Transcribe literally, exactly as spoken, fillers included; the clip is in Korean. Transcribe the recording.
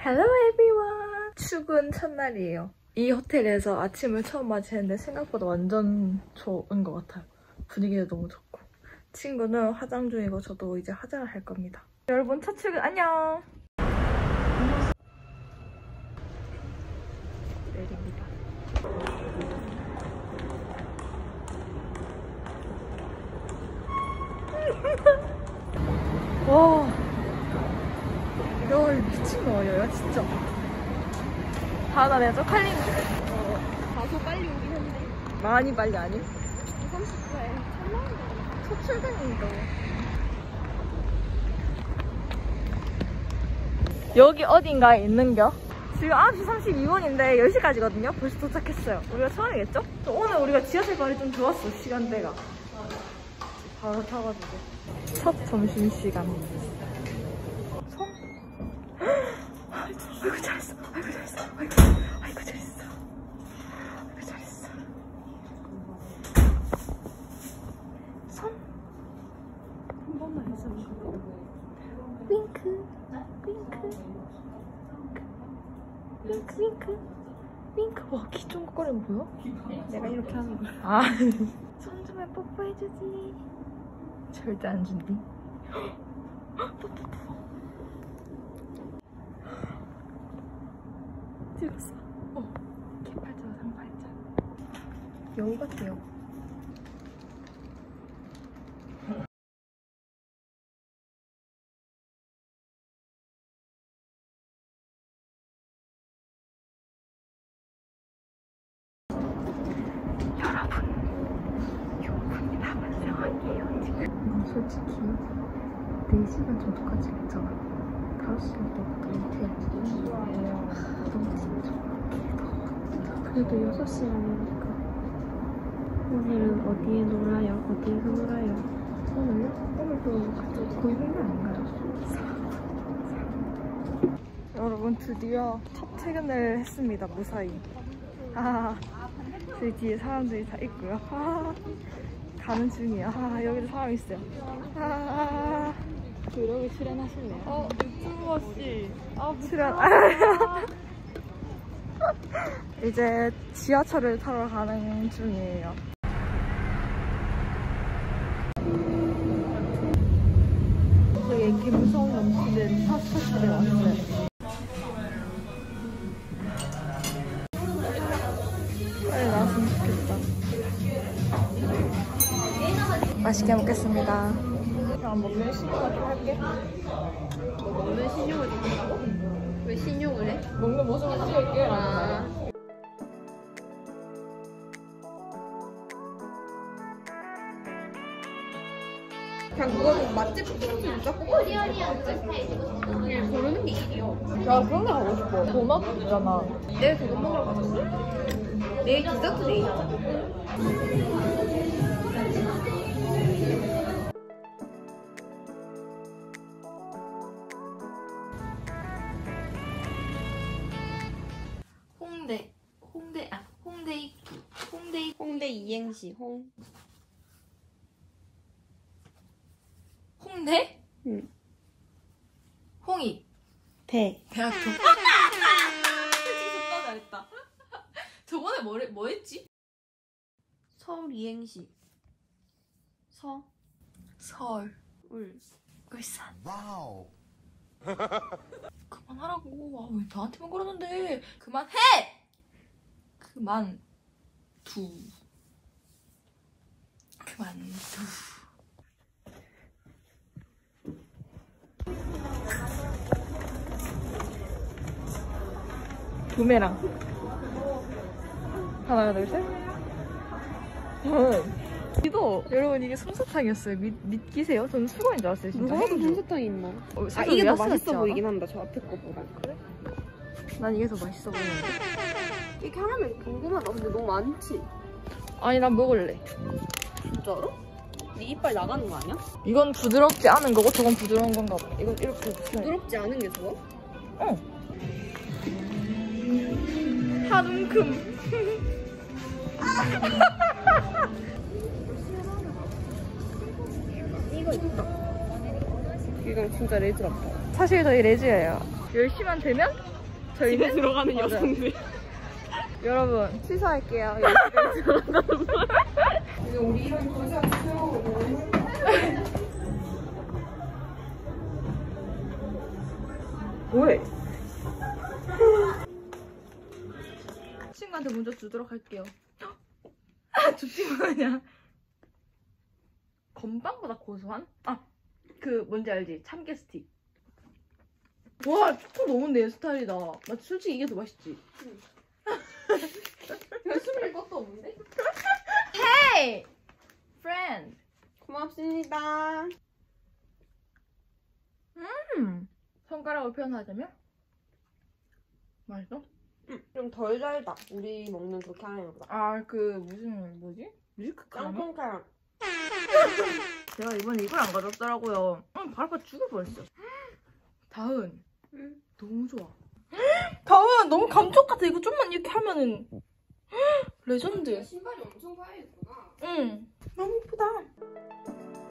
Hello everyone! 출근 첫날이에요. 이 호텔에서 아침을 처음 맞이했는데 생각보다 완전 좋은 것 같아요. 분위기도 너무 좋고. 친구는 화장 중이고 저도 이제 화장을 할 겁니다. 여러분 첫 출근 안녕! 내립니다. 와, 야, 미친 거 아니야, 진짜. 다나 내가 쪽팔린 거. 어, 다소 빨리 오긴 했는데. 많이 빨리 아니? 삼십 분에 첫 첫 출근인가. 여기 어딘가에 있는겨? 지금 아홉 시 삼십이 분인데 열 시까지거든요? 벌써 도착했어요. 우리가 처음이겠죠? 오늘 우리가 지하철 발이 좀 좋았어, 시간대가. 바로 타가지고. 첫 점심시간. 손? 아이고 잘했어. 아이고 잘했어. 아이고, 아이고 잘했어. 아이고 잘했어. 손? 한 번만 해서 윙크. 윙크. 윙크. 윙크. 윙크. 와, 귀 쫑긋거리는 거 보여? 내가 이렇게 하는 거야. 아. 손 좀 뽀뽀해주지. 절대 안 준비. 찍었어. 어. 개팔자, 상팔자. 여우 같아요. 여러분, 용분이 남은 상황이에요, 지금. 솔직히 네 시간 정도까지 했잖아. 다섯 시간 때부터 못해야지. 너무 진짜. 그래도 여섯 시간이니까. 오늘은 어디에 놀아요? 어디에서 놀아요? 오늘요? 오늘도 갑자기 거의 홍대 아닌가요? 여러분, 드디어 첫 퇴근을 했습니다, 무사히. 아, 저희 뒤에 사람들이 다 있고요. 아, 가는 중이야. 아, 여기도 사람 있어요. 아, 브이로그 출연하실래요? 어, 유튜버 씨. 아, 출연. 이제 지하철을 타러 가는 중이에요. 되게 감성 넘치는 파스타집에 왔어요. 빨리 나왔으면 좋겠다. 맛있게 먹겠습니다. 그냥 먹는 신용을 좀 할게. 너 먹는 신용을 찍는다고? 왜 신용을 해? 먹는 모습을 찍을게. 아. 그냥 그거는 맛집 포인트 무조건 그냥 고르는 게 일이야. 야, 그런 데 가고 싶어. 도넛 있잖아. 내일 그거 먹으러 가자. 내일 디저트 데이잖아. 홍대, 홍대, 아, 홍대 입구, 홍대 입구. 홍대 이행시 홍. 홍대? 응. 홍이. 대. 대학교. 진짜 존나 잘했다. 저번에 뭐, 뭐 했지? 서울 이행시. 서. 서울. 울. 울산. 와우. 그만하라고. 와, 왜 나한테만 그러는데. 그만해! 그만. 두. 그만 두. 부메랑. 하나, 둘, 셋. 응. 이도 여러분, 이게 솜사탕이었어요. 믿, 믿기세요? 저는 수건인 줄 알았어요, 진짜. 누가 하도 솜사탕이 있나? 어, 아 이게 더 맛있어 보이긴 한다. 저 앞에 거보다. 그래? 난 이게 더 맛있어 보이는데. 이렇게 하나면 궁금하다. 근데 너무 많지? 아니, 난 먹을래. 진짜로? 네 이빨 나가는 거 아니야? 이건 부드럽지 않은 거고 저건 부드러운 건가 봐. 이건 이렇게 붙여야 부드럽지 않은 게 좋아? 어. 한 움큼. 이거 있다. 이건 진짜 레즈랍다. 사실 저희 레즈예요. 열 시만 되면 저희는 집에 들어가는 맞아요. 여성들. 여러분 취소할게요. 열 시에 들어간다는 말. 이제 우리 이런 거지 않죠? 뭐해? 친구한테 먼저 주도록 할게요. 아, 줍지 마냐. 건빵보다 고소한? 아, 그 뭔지 알지? 참깨 스틱. 와, 초코 너무 내 스타일이다. 나 솔직히 이게 더 맛있지. 별수일 것도 없는데? Hey, friend. 고맙습니다. 음, 손가락으로 표현하자면 맛있어? 좀 덜 달다. 우리 먹는 그 카라멜보다. 아, 그 무슨 뭐지? 밀크 카라멜? 짬뽕 카라멜. 제가 이번에 이걸 안 가져왔더라고요. 응, 바로 앞에 죽을 뻔했어. 다은, 응. 너무 좋아. 다은, 너무 감쪽 같아. 이거 좀만 이렇게 하면은 레전드. 신발이 엄청 화해했구나. 응, 너무 이쁘다.